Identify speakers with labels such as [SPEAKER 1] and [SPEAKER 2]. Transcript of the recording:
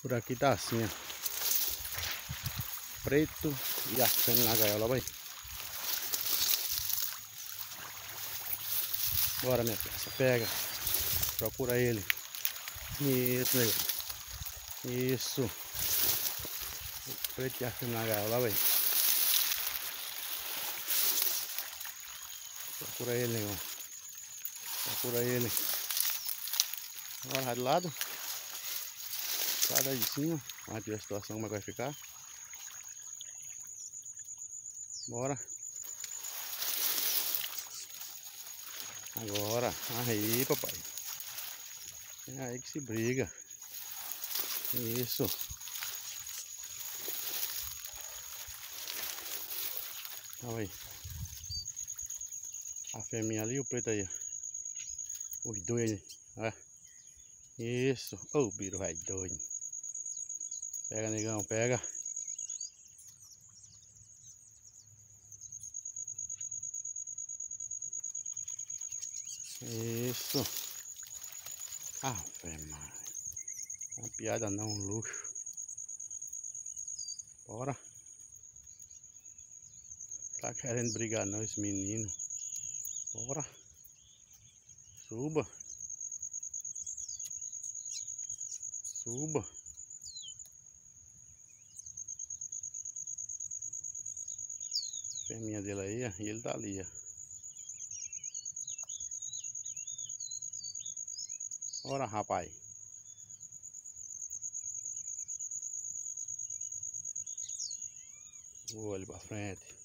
[SPEAKER 1] Por aqui tá assim, ó. Preto e a fêmea na gaiola, vai. Bora, minha peça, pega. Procura ele. Isso, negócio. Isso. O preto e a fêmea na gaiola, vai. Procura ele, negão. Procura ele. Bora, vai do lado. Sai daí de cima. Vamos ver a situação como é que vai ficar. Bora. Agora. Aí, papai. É aí que se briga. Isso. Olha aí. A fêmea ali e o preto aí. Os dois aí. Olha. Isso. Ô, o bicho vai doido. Pega, negão, pega. Isso. Ave Maria. Uma piada não, um luxo. Bora. Tá querendo brigar não esse menino. Bora. Suba. Suba. A fêmea dele aí, ó, e ele tá ali, ó. Bora, rapaz. O olho pra frente.